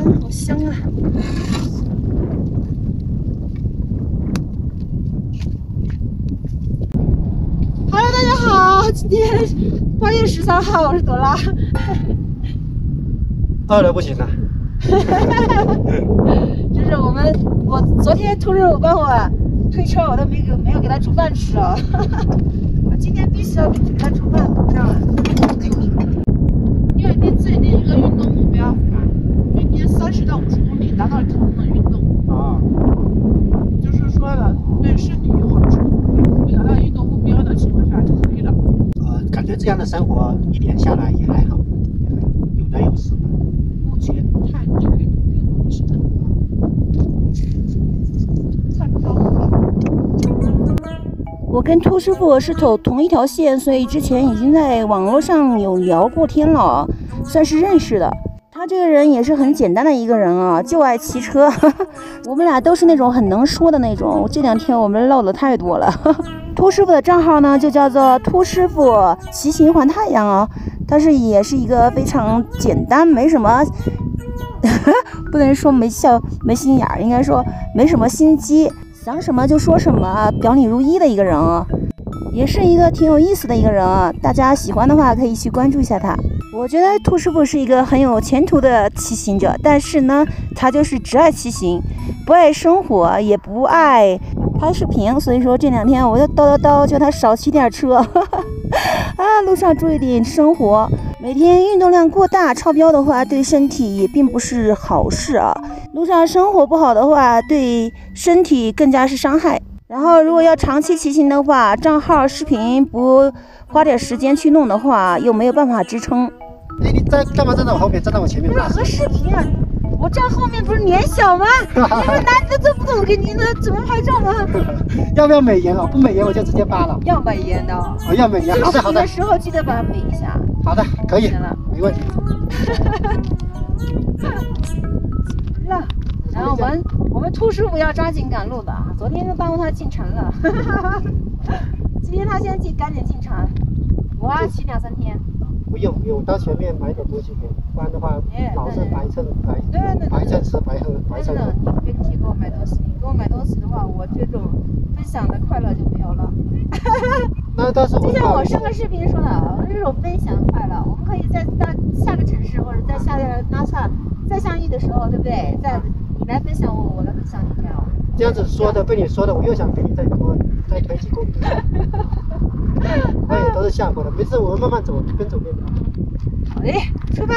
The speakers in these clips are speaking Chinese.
好香啊！Hello， 大家好，今天8月13号，我是朵拉。 饿了不行了。 就是我昨天兔肉帮我推车，我都没有给他煮饭吃啊。我今天必须要给他煮饭补上了。因为你最近一个运动目标，每天30到50公里达到体能的运动啊，就是说了对身体有好处，没达到运动目标的情况下就可以了。 感觉这样的生活一年下来也还好，有得有失。 目前太没有失的，太高了。我跟兔师傅是走同一条线，所以之前已经在网络上有聊过天了，算是认识的。他这个人也是很简单的一个人啊，就爱骑车。我们俩都是那种很能说的那种，这2天我们唠的太多了。兔师傅的账号呢就叫做兔师傅骑行环太阳啊，他也是一个非常简单，没什么不能说没笑没心眼儿，应该说没什么心机，想什么就说什么，表里如一的一个人啊，也是一个挺有意思的一个人啊。大家喜欢的话可以去关注一下他。我觉得兔师傅是一个很有前途的骑行者，但是呢，他就是只爱骑行，不爱生活，也不爱拍视频。所以说这2天我就叨叫他少骑点车啊，路上注意点生活。每天运动量过大超标的话，对身体也并不是好事啊。路上生活不好的话，对身体更加是伤害。然后如果要长期骑行的话，账号视频不花点时间去弄的话，又没有办法支撑。 哎，你干嘛站在我后面，站在我前面？ 不是和视频啊，我站后面不是脸小吗？你们男的都不懂给你们怎么拍照吗？ 要不要美颜哦？不美颜我就直接扒了。 要美颜的。哦， 要美颜。好的好的。 的时候记得把它美一下。 好的，可以，没问题。 了，然后我们兔师傅要抓紧赶路的，昨天就耽误他进城了。今天他先赶紧进城，我要骑2-3天。 不用，到前面买点东西给，不然的话老是白蹭吃白喝。 你别提给我买东西，你给我买东西的话，我这种分享的快乐就没有了。 那倒是就像我上个视频说的，我们这种分享快乐，我们可以在到下个城市或者在下个拉萨再相遇的时候，对不对？你来分享我，我来分享你，这样。 这样子说的，被你说的，我又想给你再推几公里。那也都是下坡的，没事，我们慢慢走，边走边聊。 好嘞，出发。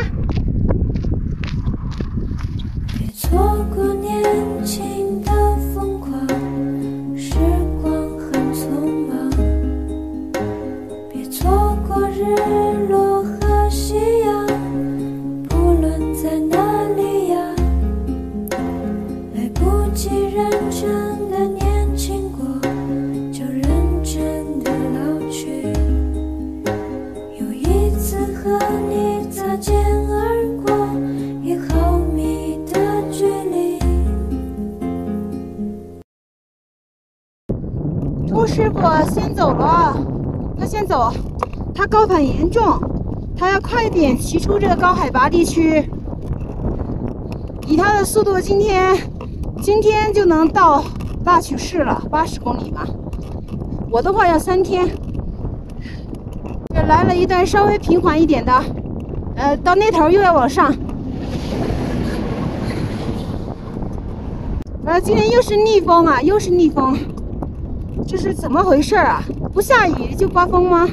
别错过年轻的疯狂，时光很匆忙。别错过日落和夕阳，不论在哪里呀，来不及认真的年轻过，就认真的老去。有一次和你擦肩而过，也毫米的距离。 兔师傅先走了，他先走，他高反严重，他要快点骑出这个高海拔地区。以他的速度，今天就能到大曲市了，80公里嘛。我的话要3天。来了一段稍微平缓一点的，到那头又要往上。今天又是逆风啊，又是逆风，这是怎么回事啊？不下雨就刮风吗？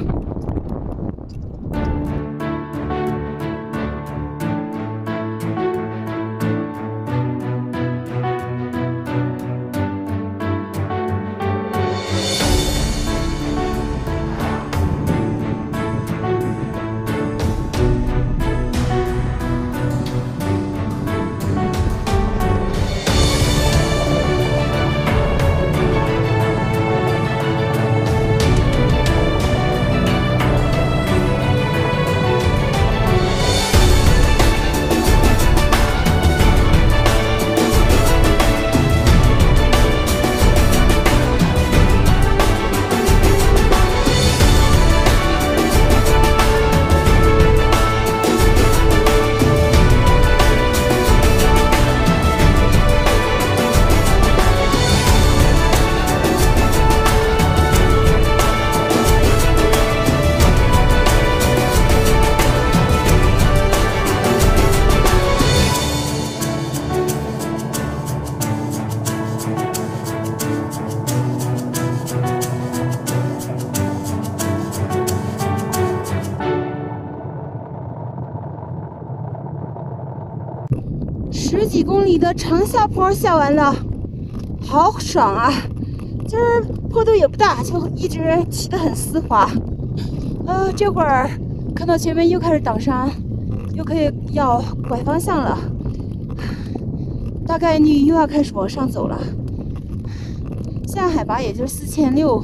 10几公里的长下坡下完了，好爽啊！今儿坡度也不大，就一直骑得很丝滑。这会儿看到前面又开始挡山，又可以要拐方向了，大概率又要开始往上走了。现在海拔也就4600。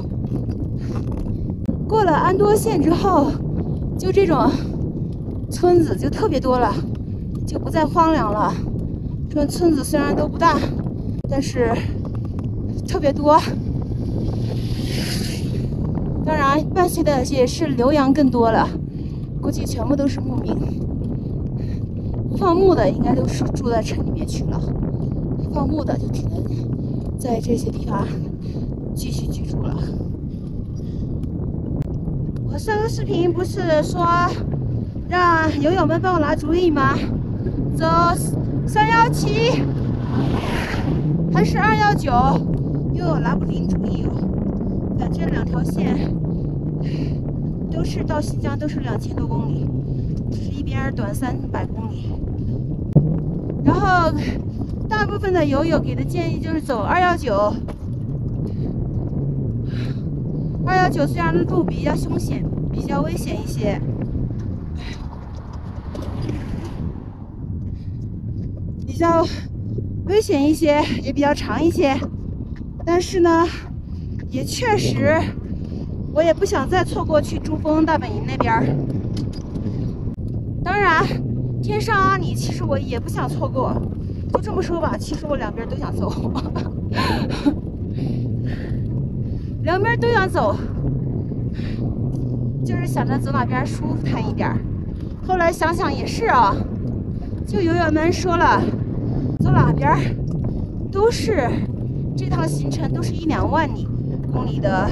过了安多县之后，就这种村子就特别多了，就不再荒凉了。这种村子虽然都不大，但是特别多。当然，伴随的也是牛羊更多了，估计全部都是牧民。不放牧的应该都是住在城里面去了，放牧的就只能在这些地方继续居住了。我上个视频不是说让友友们帮我拿主意吗？走317还是219？又有拿不定主意哦。反正2条线都是到新疆，都是2000多公里，只是一边短300公里。然后大部分的友友给的建议就是走219。219虽然路比较凶险，比较危险一些，比较危险一些，也比较长一些，但是呢，也确实，我也不想再错过去珠峰大本营那边。当然，天上阿里其实我也不想错过。就这么说吧，其实我两边都想走，两边都想走，就是想着走哪边舒坦一点。后来想想也是啊，就友友们说了，走哪边都是这趟行程都是1、2万公里的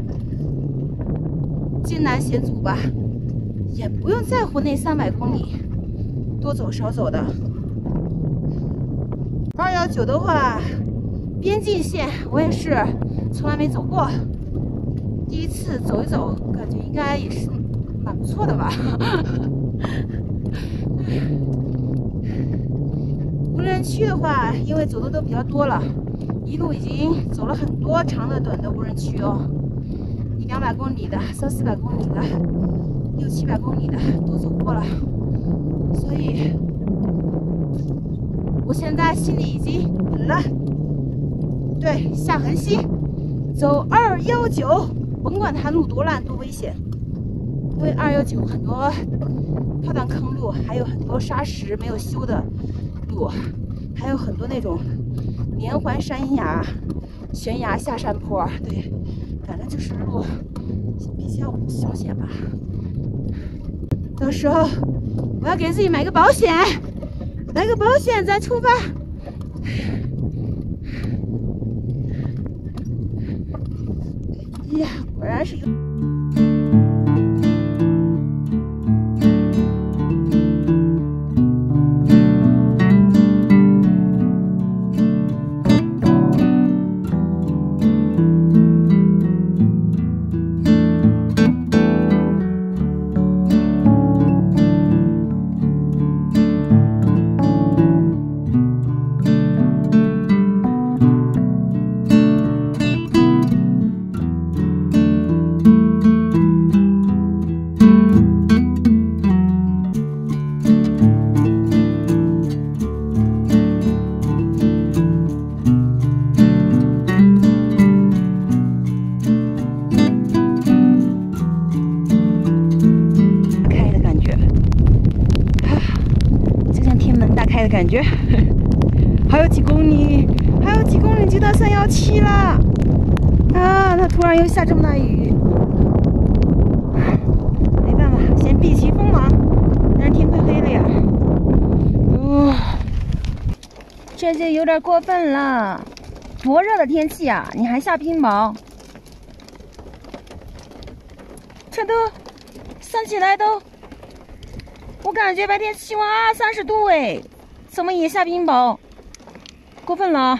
艰难险阻吧，也不用在乎那300公里多走少走的。219的话，边境线我也是从来没走过，第一次走一走，感觉应该也是蛮不错的吧。无人区的话，因为走的都比较多了，一路已经走了很多长的、短的无人区哦，100、200公里的、300、400公里的、600、700公里的都走过了，所以我现在心里已经稳了。对，下横溪走219，甭管它路多烂多危险，因为219很多漂亮坑路，还有很多沙石没有修的路，还有很多那种连环山崖、悬崖下山坡。对，反正就是路比较凶险吧。到时候我要给自己买个保险，买个保险再出发。呀，果然是有。的感觉，还有几公里，还有几公里就到317了啊！它突然又下这么大雨，没办法，先避其锋芒。但是天快黑了呀，这就有点过分了。多热的天气啊，你还下冰雹，这都算起来都，我感觉白天气温30度哎。怎么也下冰雹？过分了！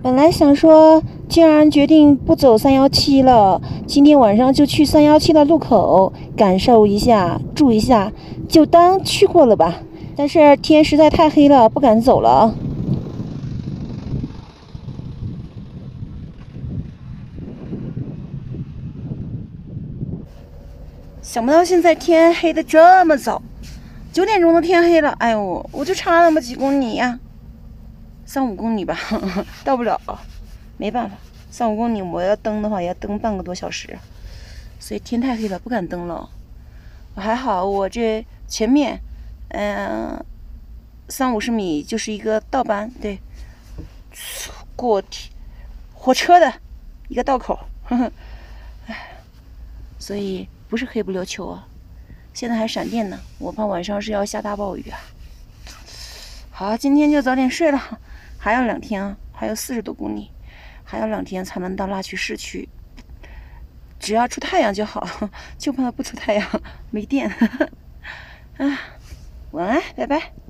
本来想说，既然决定不走317了，今天晚上就去317的路口感受一下，住一下，就当去过了吧。但是天实在太黑了，不敢走了。想不到现在天黑的这么早，9点钟的天黑了。哎呦，我就差那么几公里呀，3-5公里吧，到不了，没办法，3-5公里我要蹬的话也要蹬半个多小时，所以天太黑了，不敢蹬了。还好我这前面30-50米就是一个道班，对，过火车的一个道口，所以不是黑不溜秋啊。现在还闪电呢，我怕晚上是要下大暴雨啊。好，今天就早点睡了，还有2天啊，还有40多公里，还有2天才能到拉曲市区。只要出太阳就好，就怕不出太阳没电。啊，晚安，拜拜。